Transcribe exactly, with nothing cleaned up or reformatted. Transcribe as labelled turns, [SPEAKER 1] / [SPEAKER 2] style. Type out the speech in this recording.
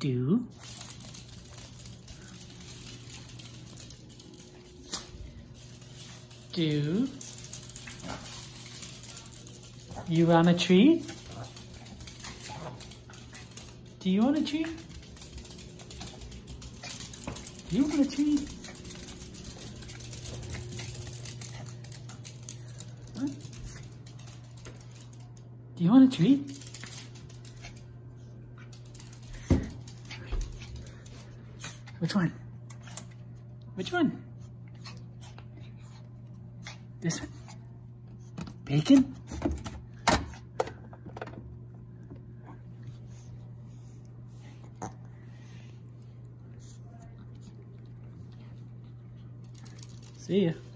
[SPEAKER 1] Do. Do. You want a treat? Do you want a treat? Do you want a treat? Huh? Do you want a treat? Which one? Which one? This one? Bacon? See ya.